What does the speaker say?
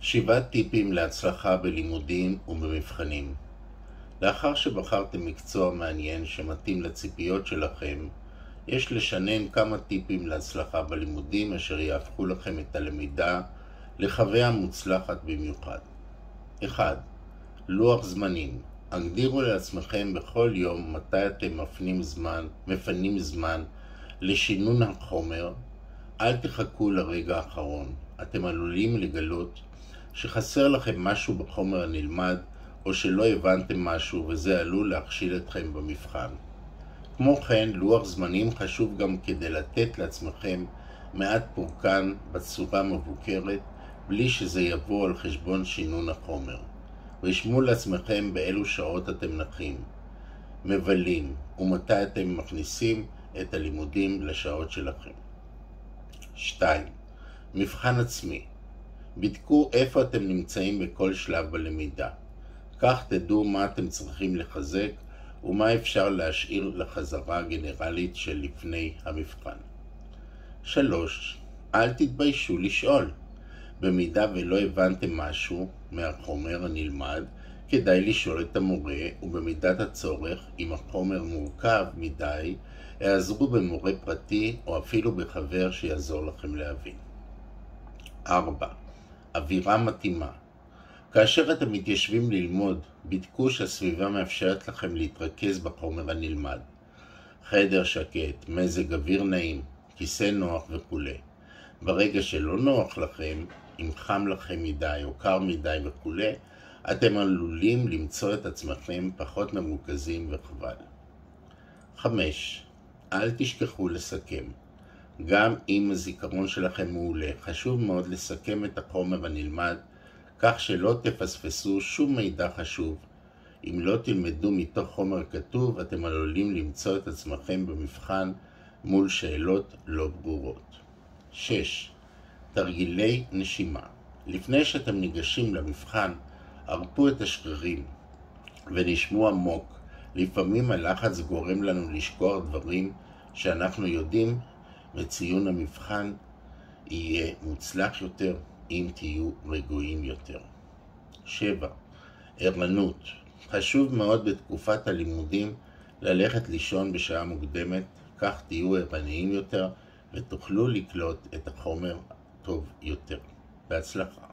7 טיפים להצלחה בלימודים ובמבחנים. לאחר שבחרתם מקצוע מעניין שמתאים לציפיות שלכם, יש לשנן כמה טיפים להצלחה בלימודים אשר יהפכו לכם את הלמידה לחוויה מוצלחת במיוחד. 1. לוח זמנים. הגדירו לעצמכם בכל יום מתי אתם מפנים זמן לשינון החומר. אל תחכו לרגע האחרון. אתם עלולים לגלות שחסר לכם משהו בחומר הנלמד, או שלא הבנתם משהו וזה עלול להכשיל אתכם במבחן. כמו כן, לוח זמנים חשוב גם כדי לתת לעצמכם מעט פורקן בצורה מבוקרת, בלי שזה יבוא על חשבון שינון החומר. רשמו לעצמכם באילו שעות אתם נחים, מבלים, ומתי אתם מכניסים את הלימודים לשעות שלכם. 2. מבחן עצמי. בדקו איפה אתם נמצאים בכל שלב בלמידה. כך תדעו מה אתם צריכים לחזק ומה אפשר להשאיר לחזרה גנרלית של לפני המבחן. 3. אל תתביישו לשאול. במידה ולא הבנתם משהו מהחומר הנלמד, כדאי לשאול את המורה, ובמידת הצורך, אם החומר מורכב מדי, העזרו במורה פרטי או אפילו בחבר שיעזור לכם להבין. 4. אווירה מתאימה. כאשר אתם מתיישבים ללמוד, בדקו שהסביבה מאפשרת לכם להתרכז בחומר הנלמד. חדר שקט, מזג אוויר נעים, כיסא נוח וכו'. ברגע שלא נוח לכם, אם חם לכם מדי או קר מדי וכו', אתם עלולים למצוא את עצמכם פחות מרוכזים וחבל. 5. אל תשכחו לסכם. גם אם הזיכרון שלכם מעולה, חשוב מאוד לסכם את החומר הנלמד, כך שלא תפספסו שום מידע חשוב. אם לא תלמדו מתוך חומר כתוב, אתם עלולים למצוא את עצמכם במבחן מול שאלות לא ברורות. 6. תרגילי נשימה. לפני שאתם ניגשים למבחן, הרפו את השרירים ונשמו עמוק. לפעמים הלחץ גורם לנו לשכוח דברים שאנחנו יודעים, וציון המבחן יהיה מוצלח יותר אם תהיו רגועים יותר. 7. ערנות. חשוב מאוד בתקופת הלימודים ללכת לישון בשעה מוקדמת, כך תהיו ערניים יותר ותוכלו לקלוט את החומר טוב יותר. בהצלחה.